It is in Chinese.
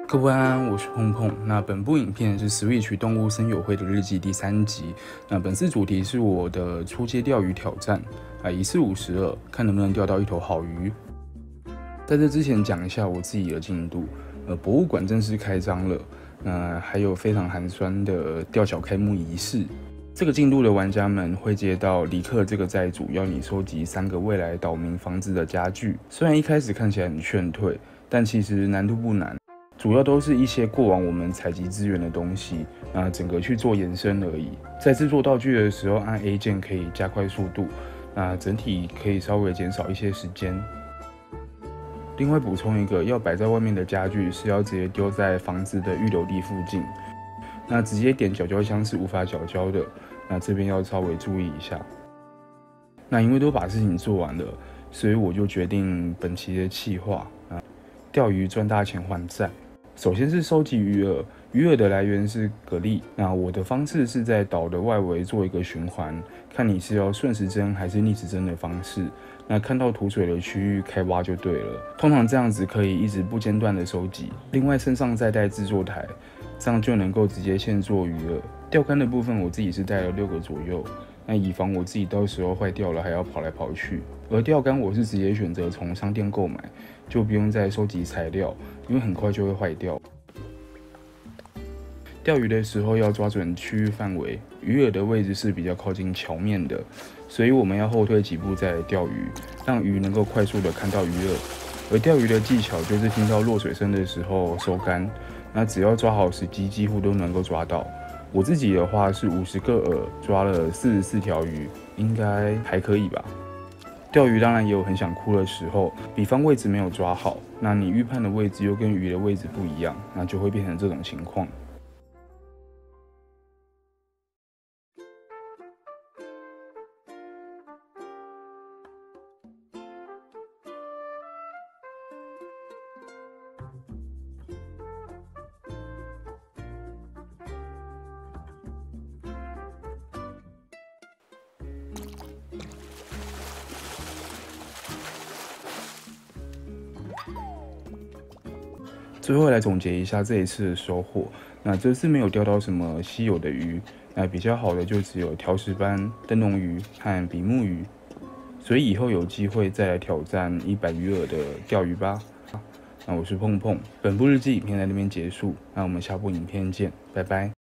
各位安安，我是碰碰。那本部影片是 Switch 动物森友会的日记第3集。那本次主题是我的初阶钓鱼挑战，1次52，看能不能钓到一头好鱼。在这之前讲一下我自己的进度。博物馆正式开张了，还有非常寒酸的吊桥开幕仪式。这个进度的玩家们会接到李克这个债主要你收集3个未来岛民房子的家具。虽然一开始看起来很劝退，但其实难度不难。主要都是一些过往我们采集资源的东西，整个去做延伸而已。在制作道具的时候，按 A 键可以加快速度，整体可以稍微减少一些时间。另外补充一个，要摆在外面的家具是要直接丢在房子的预留地附近，直接点搅胶箱是无法搅胶的，这边要稍微注意一下。因为都把事情做完了，所以我就决定本期的企划钓鱼赚大钱还债。首先是收集鱼饵，鱼饵的来源是蛤蜊。我的方式是在岛的外围做一个循环，看你是要顺时针还是逆时针的方式。看到吐水的区域开挖就对了。通常这样子可以一直不间断的收集。另外身上再带制作台，这样就能够直接现做鱼饵。钓竿的部分我自己是带了6个左右，以防我自己到时候坏掉了还要跑来跑去。而钓竿我是直接选择从商店购买，就不用再收集材料，因为很快就会坏掉。钓鱼的时候要抓准区域范围，鱼饵的位置是比较靠近桥面的，所以我们要后退几步再来钓鱼，让鱼能够快速的看到鱼饵。而钓鱼的技巧就是听到落水声的时候收竿，只要抓好时机，几乎都能够抓到。我自己的话是50个饵抓了44条鱼，应该还可以吧。钓鱼当然也有很想哭的时候，比方位置没有抓好，你预判的位置又跟鱼的位置不一样，就会变成这种情况。最后来总结一下这一次的收获。这次没有钓到什么稀有的鱼，比较好的就只有条石斑、灯笼鱼和比目鱼。所以以后有机会再来挑战100鱼饵的钓鱼吧。我是碰碰，本部日记影片在这边结束，我们下部影片见，拜拜。